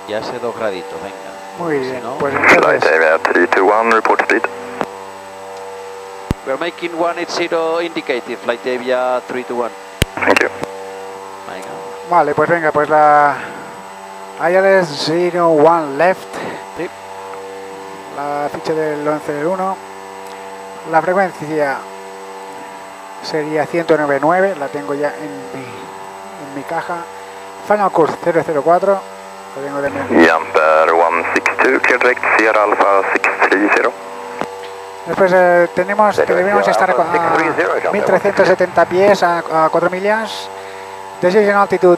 Ya ese 2 graditos, venga. Muy Si bien, no, pues Flight entonces, Avia 321, report speed. we're making 180 indicated, flight Avia 321. Thank you. Venga. vale, pues venga, pues la ILS 01 left, Sí. la ficha del 11 del 1, la frecuencia sería 109.9, la tengo ya en mi caja. Final course 004, lo tengo también. Jumper 162, clear direct, Sierra Alpha 630. Después tenemos que debemos estar a 1370 pies a 4 millas. Decision altitude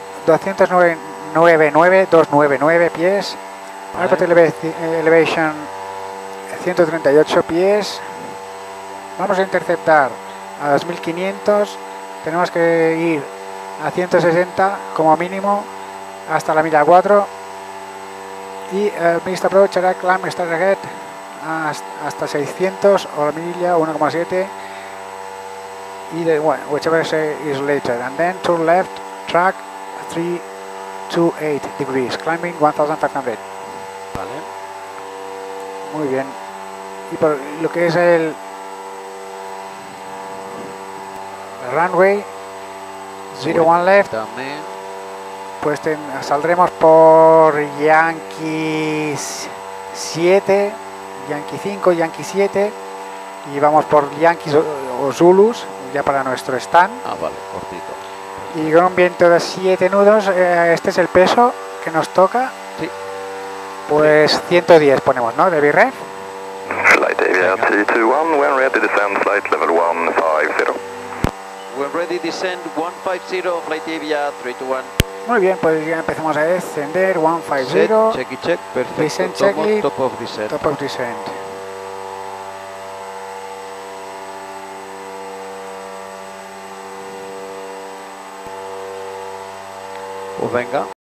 299 pies. Airport elevation 138 pies. Vamos a interceptar a 2500. Tenemos que ir a 160 como mínimo hasta la milla 4. Y missed approach hará climb start target hasta 600 o la milla 1,7 y whichever is later, and then turn left track 328 degrees climbing 1500. Vale. Muy bien. Y por lo que es el runway 01 left, También. pues saldremos por Yankees 7, Yankee 5, Yankee 7 y vamos por Yankees o Zulus ya para nuestro stand. Ah, vale, cortito. Y con un viento de 7 nudos, este es el peso que nos toca. Sí. Pues 110 ponemos, ¿no? De BREF. Flight Avia 321, when ready, descend flight level 150. We're ready, descend 150, flight Avia 321. Muy bien, pues ya empezamos a descender. 150. Check y check, perfecto. Descent Tomo checklist. top of descent. Top of descent. Pues venga.